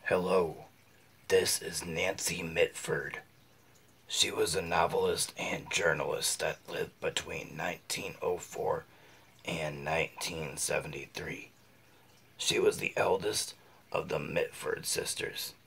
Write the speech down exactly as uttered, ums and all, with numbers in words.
Hello, this is Nancy Mitford. She was a novelist and journalist that lived between nineteen oh four and nineteen seventy-three. She was the eldest of the Mitford sisters.